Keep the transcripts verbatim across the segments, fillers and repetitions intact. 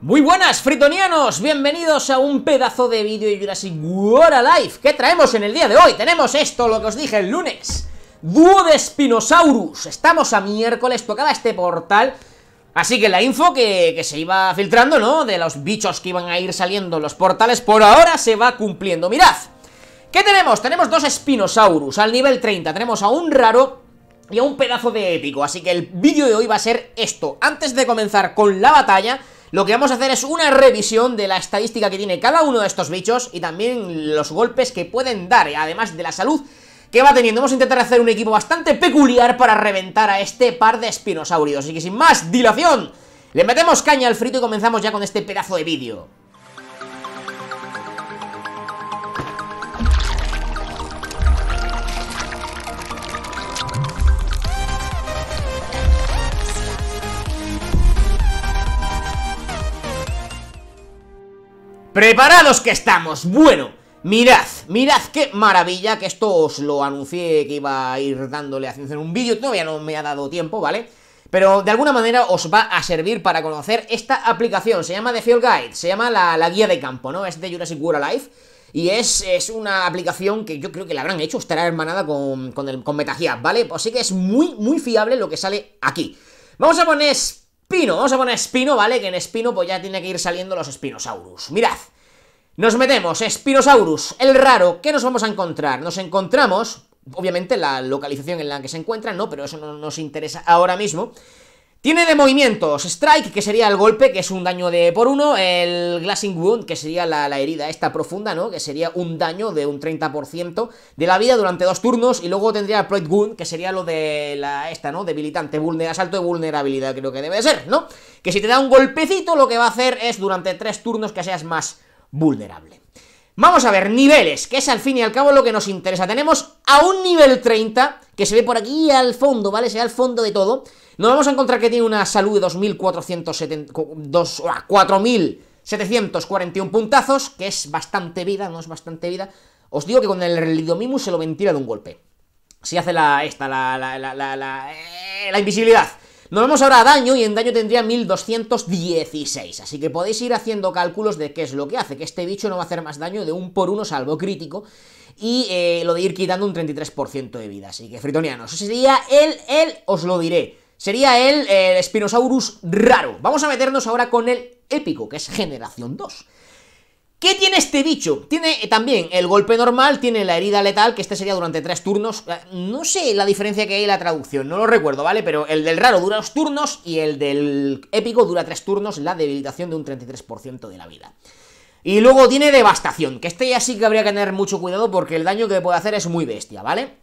Muy buenas, fritonianos, bienvenidos a un pedazo de vídeo de Jurassic World Alive. ¿Qué traemos en el día de hoy? Tenemos esto, lo que os dije el lunes, dúo de Spinosaurus. Estamos a miércoles, tocaba este portal. Así que la info que, que se iba filtrando, ¿no? De los bichos que iban a ir saliendo en los portales, por ahora se va cumpliendo. Mirad, ¿qué tenemos? Tenemos dos Spinosaurus al nivel treinta, tenemos a un raro y a un pedazo de épico. Así que el vídeo de hoy va a ser esto. Antes de comenzar con la batalla, lo que vamos a hacer es una revisión de la estadística que tiene cada uno de estos bichos y también los golpes que pueden dar, además de la salud que va teniendo. Vamos a intentar hacer un equipo bastante peculiar para reventar a este par de espinosaurios. Así que sin más dilación, le metemos caña al frito y comenzamos ya con este pedazo de vídeo. ¡Preparados que estamos! Bueno, mirad, mirad qué maravilla, que esto os lo anuncié que iba a ir dándole a en un vídeo, todavía no me ha dado tiempo, ¿vale? Pero de alguna manera os va a servir para conocer esta aplicación. Se llama The Field Guide, se llama la, la guía de campo, ¿no? Es de Jurassic World Alive y es, es una aplicación que yo creo que la habrán hecho, estará hermanada con, con, el, con MetaGiap, ¿vale? Así que es muy, muy fiable lo que sale aquí. Vamos a poner Spino, vamos a poner Spino, ¿vale? Que en Spino pues ya tiene que ir saliendo los Spinosaurus. Mirad, nos metemos, Spinosaurus, el raro, ¿qué nos vamos a encontrar? Nos encontramos, obviamente, la localización en la que se encuentra, no, pero eso no nos interesa ahora mismo. Tiene de movimientos Strike, que sería el golpe, que es un daño de por uno, el Glassing Wound, que sería la, la herida esta profunda, ¿no? Que sería un daño de un treinta por ciento de la vida durante dos turnos, y luego tendría el Ploid Wound, que sería lo de la esta, ¿no? Debilitante, vulner, salto de vulnerabilidad, creo que debe ser, ¿no? Que si te da un golpecito, lo que va a hacer es durante tres turnos que seas más vulnerable. Vamos a ver, niveles, que es al fin y al cabo lo que nos interesa. Tenemos a un nivel treinta, que se ve por aquí al fondo, ¿vale? Se ve al fondo de todo. Nos vamos a encontrar que tiene una salud de dos mil cuatrocientos setenta, cuatro mil setecientos cuarenta y uno puntazos, que es bastante vida, no es bastante vida. Os digo que con el Lidomimus se lo ventila de un golpe. Si hace la, esta, la, la, la, la, la, eh, la invisibilidad. Nos vamos ahora a daño, y en daño tendría mil doscientos dieciséis, así que podéis ir haciendo cálculos de qué es lo que hace, que este bicho no va a hacer más daño de un por uno salvo crítico, y eh, lo de ir quitando un treinta y tres por ciento de vida, así que fritonianos, ese sería el, el, os lo diré, sería el, el Spinosaurus raro. Vamos a meternos ahora con el épico, que es generación dos. ¿Qué tiene este bicho? Tiene también el golpe normal, tiene la herida letal, que este sería durante tres turnos. No sé la diferencia que hay en la traducción, no lo recuerdo, ¿vale? Pero el del raro dura dos turnos y el del épico dura tres turnos, la debilitación de un treinta y tres por ciento de la vida. Y luego tiene devastación, que este ya sí que habría que tener mucho cuidado porque el daño que puede hacer es muy bestia, ¿vale?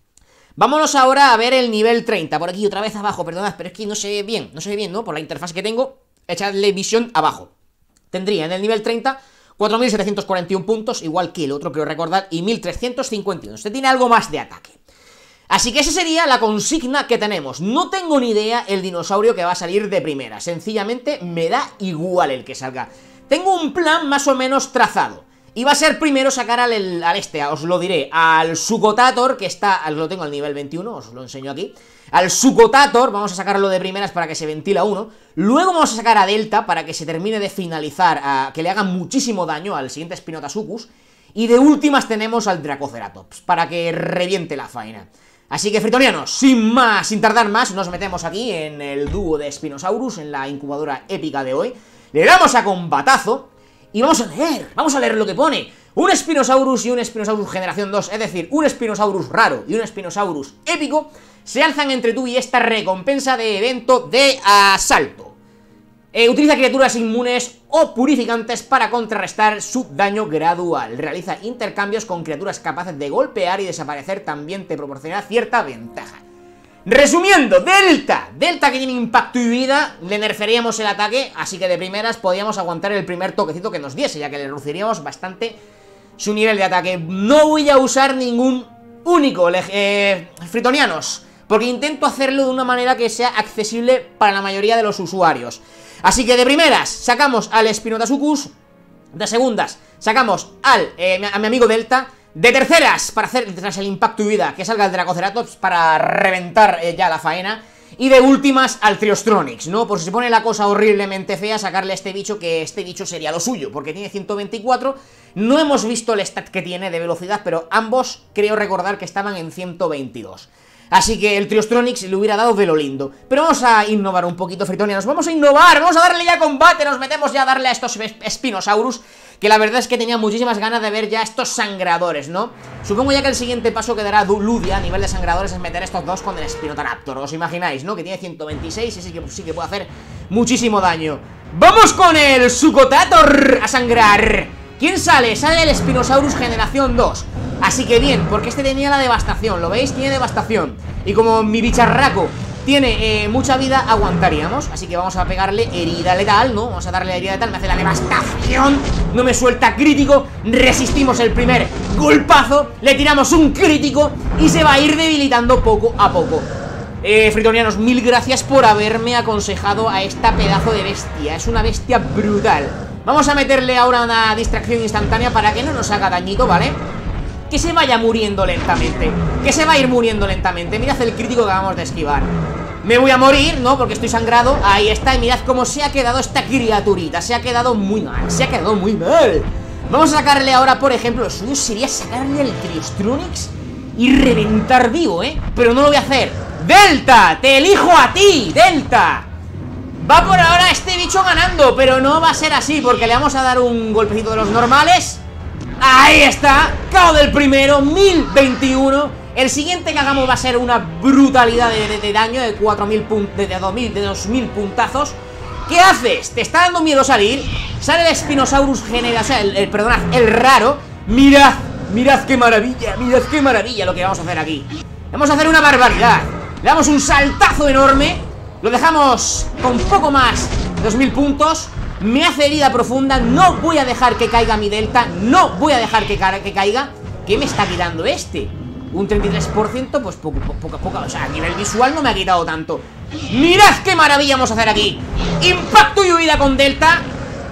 Vámonos ahora a ver el nivel treinta, por aquí otra vez abajo, perdonad, pero es que no se ve bien, no se ve bien, ¿no? Por la interfaz que tengo, echadle visión abajo. Tendría en el nivel treinta cuatro mil setecientos cuarenta y uno puntos, igual que el otro, creo recordar, y mil trescientos cincuenta y uno. Usted tiene algo más de ataque. Así que esa sería la consigna que tenemos. No tengo ni idea el dinosaurio que va a salir de primera. Sencillamente me da igual el que salga. Tengo un plan más o menos trazado. Y va a ser primero sacar al, al este, os lo diré, al Sugotator, que está, lo tengo al nivel veintiuno, os lo enseño aquí. Al Sugotator, vamos a sacarlo de primeras para que se ventila uno. Luego vamos a sacar a Delta para que se termine de finalizar, a, que le haga muchísimo daño al siguiente Spinotasaurus. Y de últimas tenemos al Dracoceratops, para que reviente la faena. Así que, fritonianos, sin más, sin tardar más, nos metemos aquí en el dúo de Spinosaurus, en la incubadora épica de hoy. Le damos a combatazo y vamos a leer, vamos a leer lo que pone. Un Spinosaurus y un Spinosaurus generación dos, es decir, un Spinosaurus raro y un Spinosaurus épico, se alzan entre tú y esta recompensa de evento de asalto. Eh, utiliza criaturas inmunes o purificantes para contrarrestar su daño gradual. Realiza intercambios con criaturas capaces de golpear y desaparecer, también te proporcionará cierta ventaja. Resumiendo, Delta, Delta que tiene impacto y vida, le nerfearíamos el ataque, así que de primeras podíamos aguantar el primer toquecito que nos diese, ya que le reduciríamos bastante su nivel de ataque. No voy a usar ningún único, eh, fritonianos, porque intento hacerlo de una manera que sea accesible para la mayoría de los usuarios. Así que de primeras sacamos al Spinotasaurus, de segundas sacamos al, eh, a mi amigo Delta, de terceras para hacer tras el impacto y vida que salga el Dracoceratops para reventar eh, ya la faena, Y de últimas al Triostronix, ¿no? Por si se pone la cosa horriblemente fea, sacarle a este bicho, que este bicho sería lo suyo, porque tiene ciento veinticuatro. No hemos visto el stat que tiene de velocidad, pero ambos creo recordar que estaban en ciento veintidós. Así que el Triostronix le hubiera dado de lo lindo. Pero vamos a innovar un poquito, fritonianos. Vamos a innovar, vamos a darle ya combate. Nos metemos ya a darle a estos Spinosaurus, que la verdad es que tenía muchísimas ganas de ver ya estos sangradores, ¿no? Supongo ya que el siguiente paso que dará Ludia a nivel de sangradores es meter estos dos con el Spinotaraptor. ¿Os imagináis, no? Que tiene ciento veintiséis y sí que, sí que puede hacer muchísimo daño. ¡Vamos con el Sucotator a sangrar! ¿Quién sale? Sale el Spinosaurus generación dos. Así que bien, porque este tenía la devastación, ¿lo veis? Tiene devastación. Y como mi bicharraco tiene eh, mucha vida, aguantaríamos. Así que vamos a pegarle herida letal, ¿no? Vamos a darle herida letal, me hace la devastación. No me suelta crítico. Resistimos el primer golpazo. Le tiramos un crítico y se va a ir debilitando poco a poco. Eh, fritonianos, mil gracias por haberme aconsejado a esta pedazo de bestia. Es una bestia brutal. Vamos a meterle ahora una distracción instantánea para que no nos haga dañito, ¿vale? Que se vaya muriendo lentamente. Que se va a ir muriendo lentamente. Mirad el crítico que acabamos de esquivar. Me voy a morir, ¿no? Porque estoy sangrado. Ahí está, y mirad cómo se ha quedado esta criaturita. Se ha quedado muy mal, se ha quedado muy mal. Vamos a sacarle ahora, por ejemplo, lo suyo sería sacarle el Triostronix y reventar vivo, ¿eh? Pero no lo voy a hacer. ¡Delta! ¡Te elijo a ti! ¡Delta! Va por ahora este bicho ganando, pero no va a ser así, porque le vamos a dar un golpecito de los normales. Ahí está, K O del primero, mil veintiuno. El siguiente que hagamos va a ser una brutalidad de, de, de daño de cuatro mil puntos, de, de dos mil, de dos mil puntazos. ¿Qué haces? ¿Te está dando miedo salir? Sale el Spinosaurus genera, o sea, el, el, perdonad, el raro. Mirad, mirad qué maravilla, mirad qué maravilla lo que vamos a hacer aquí. Vamos a hacer una barbaridad. Le damos un saltazo enorme. Lo dejamos con poco más de dos mil puntos. Me hace herida profunda. No voy a dejar que caiga mi delta. No voy a dejar que, ca que caiga. ¿Qué me está quitando este? Un treinta y tres por ciento, pues poco, poco, poco, poco. O sea, a nivel visual no me ha quitado tanto. Mirad qué maravilla vamos a hacer aquí. Impacto y huida con delta.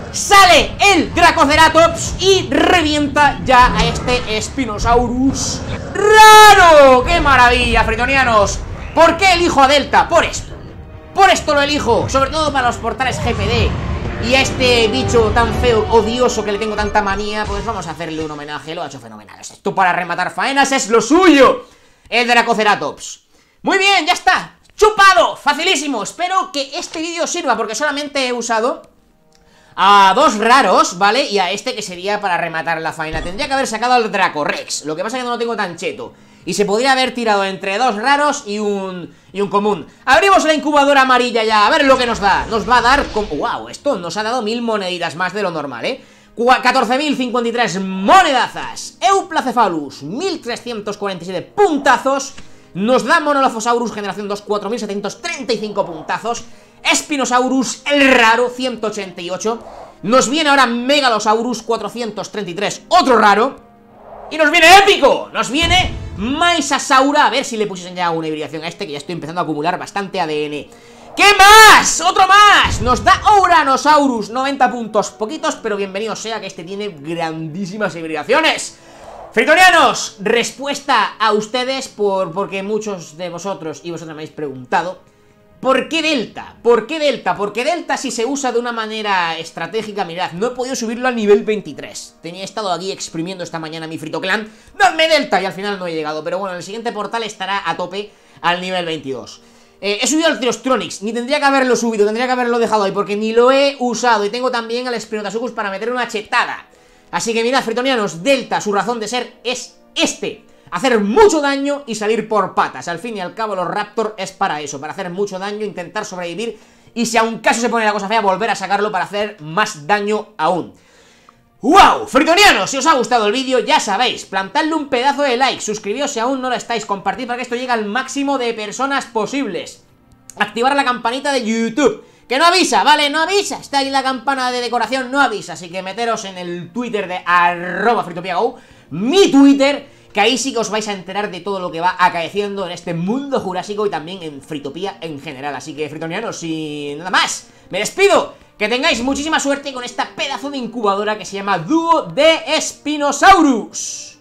Sale el Dracoceratops y revienta ya a este Spinosaurus raro. ¡Qué maravilla, fritonianos! ¿Por qué elijo a delta? Por esto. Por esto lo elijo, sobre todo para los portales G P D. Y a este bicho tan feo, odioso, que le tengo tanta manía, pues vamos a hacerle un homenaje. Lo ha hecho fenomenal. Esto para rematar faenas es lo suyo. El Dracoceratops. Muy bien, ya está. ¡Chupado! Facilísimo. Espero que este vídeo sirva, porque solamente he usado a dos raros, ¿vale? Y a este que sería para rematar la faena. Tendría que haber sacado al Dracorex. Lo que pasa es que no lo tengo tan cheto. Y se podría haber tirado entre dos raros y un, y un común. Abrimos la incubadora amarilla ya, a ver lo que nos da. Nos va a dar, como, wow, esto nos ha dado mil moneditas más de lo normal, ¿eh? catorce mil cincuenta y tres monedazas. Euplacephalus, mil trescientos cuarenta y siete puntazos. Nos da Monolophosaurus generación dos, cuatro mil setecientos treinta y cinco puntazos. Spinosaurus, el raro, ciento ochenta y ocho. Nos viene ahora Megalosaurus, cuatrocientos treinta y tres, otro raro. Y nos viene épico, nos viene Maisasaura. A ver si le pusiesen ya una hibridación a este, que ya estoy empezando a acumular bastante A D N. ¿Qué más? ¡Otro más! Nos da Uranosaurus, noventa puntos, poquitos, pero bienvenido sea, que este tiene grandísimas hibridaciones. Fritonianos, respuesta a ustedes, por, porque muchos de vosotros y vosotras me habéis preguntado ¿por qué Delta? ¿Por qué Delta? Porque Delta, si se usa de una manera estratégica, mirad, no he podido subirlo al nivel veintitrés. Tenía estado aquí exprimiendo esta mañana mi Fritoclan. ¡Dadme Delta! Y al final no he llegado. Pero bueno, el siguiente portal estará a tope al nivel veintidós. Eh, he subido al Triostronix. Ni tendría que haberlo subido, tendría que haberlo dejado ahí, porque ni lo he usado. Y tengo también al Spinosaurus para meter una chetada. Así que mirad, fritonianos, Delta, su razón de ser es este: hacer mucho daño y salir por patas. Al fin y al cabo los Raptor es para eso, para hacer mucho daño, intentar sobrevivir y si a un caso se pone la cosa fea, volver a sacarlo para hacer más daño aún. ¡Wow! Fritonianos, si os ha gustado el vídeo, ya sabéis, plantadle un pedazo de like, suscribíos si aún no lo estáis, compartid para que esto llegue al máximo de personas posibles, activar la campanita de YouTube, que no avisa, ¿vale? No avisa, está ahí la campana de decoración, no avisa, así que meteros en el Twitter de arroba fritopiago, mi Twitter, que ahí sí que os vais a enterar de todo lo que va acaeciendo en este mundo jurásico y también en Fritopía en general. Así que, fritonianos, sin nada más, me despido. Que tengáis muchísima suerte con esta pedazo de incubadora que se llama Dúo de Spinosaurus.